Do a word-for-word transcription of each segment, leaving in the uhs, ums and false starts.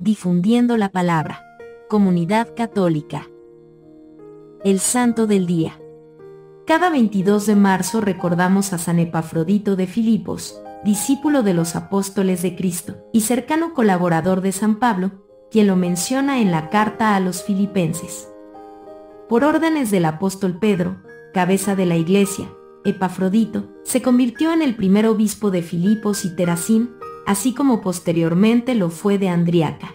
difundiendo la palabra. Comunidad Católica. El Santo del Día. Cada veintidós de marzo recordamos a San Epafrodito de Filipos, discípulo de los apóstoles de Cristo y cercano colaborador de San Pablo, quien lo menciona en la carta a los filipenses. Por órdenes del apóstol Pedro, cabeza de la iglesia, Epafrodito se convirtió en el primer obispo de Filipos y Teracín, así como posteriormente lo fue de Andriaca.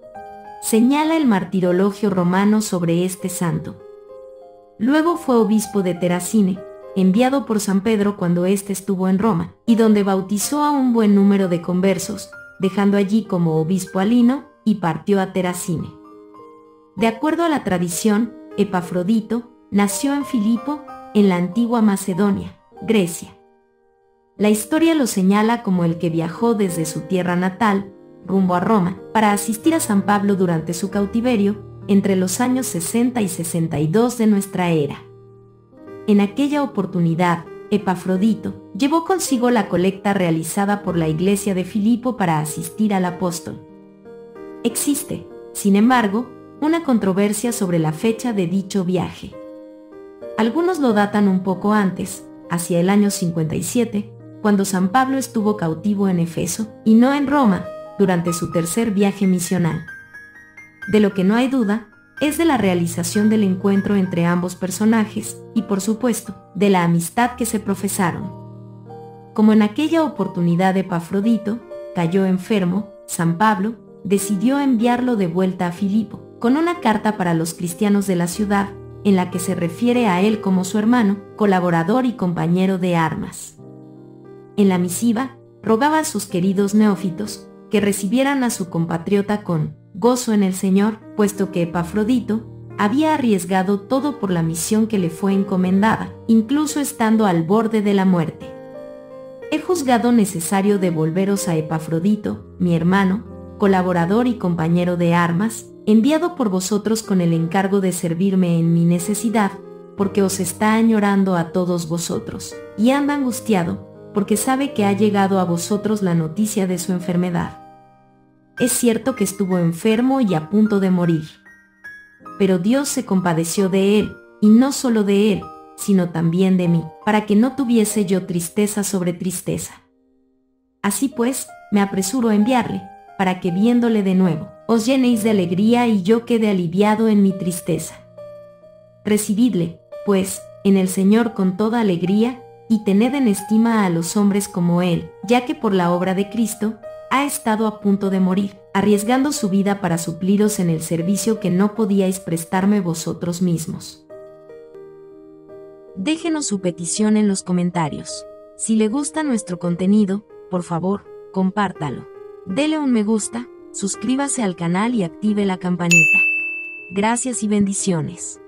Señala el martirologio romano sobre este santo. Luego fue obispo de Teracine, enviado por San Pedro cuando éste estuvo en Roma, y donde bautizó a un buen número de conversos, dejando allí como obispo a Lino, y partió a Teracine. De acuerdo a la tradición, Epafrodito nació en Filipo, en la antigua Macedonia, Grecia. La historia lo señala como el que viajó desde su tierra natal, rumbo a Roma, para asistir a San Pablo durante su cautiverio, entre los años sesenta y sesenta y dos de nuestra era. En aquella oportunidad, Epafrodito llevó consigo la colecta realizada por la iglesia de Filipo para asistir al apóstol. Existe, sin embargo, una controversia sobre la fecha de dicho viaje. Algunos lo datan un poco antes, hacia el año cincuenta y siete, cuando San Pablo estuvo cautivo en Efeso, y no en Roma, durante su tercer viaje misional. De lo que no hay duda, es de la realización del encuentro entre ambos personajes, y por supuesto, de la amistad que se profesaron. Como en aquella oportunidad Epafrodito cayó enfermo, San Pablo decidió enviarlo de vuelta a Filipo, con una carta para los cristianos de la ciudad, en la que se refiere a él como su hermano, colaborador y compañero de armas. En la misiva, rogaba a sus queridos neófitos que recibieran a su compatriota con gozo en el Señor, puesto que Epafrodito había arriesgado todo por la misión que le fue encomendada, incluso estando al borde de la muerte. He juzgado necesario devolveros a Epafrodito, mi hermano, colaborador y compañero de armas, enviado por vosotros con el encargo de servirme en mi necesidad, porque os está añorando a todos vosotros, y anda angustiado, porque sabe que ha llegado a vosotros la noticia de su enfermedad. Es cierto que estuvo enfermo y a punto de morir. Pero Dios se compadeció de él, y no solo de él, sino también de mí, para que no tuviese yo tristeza sobre tristeza. Así pues, me apresuro a enviarle, para que viéndole de nuevo, os llenéis de alegría y yo quede aliviado en mi tristeza. Recibidle, pues, en el Señor con toda alegría, y tened en estima a los hombres como él, ya que por la obra de Cristo, ha estado a punto de morir, arriesgando su vida para supliros en el servicio que no podíais prestarme vosotros mismos. Déjenos su petición en los comentarios. Si le gusta nuestro contenido, por favor, compártalo. Dele un me gusta, suscríbase al canal y active la campanita. Gracias y bendiciones.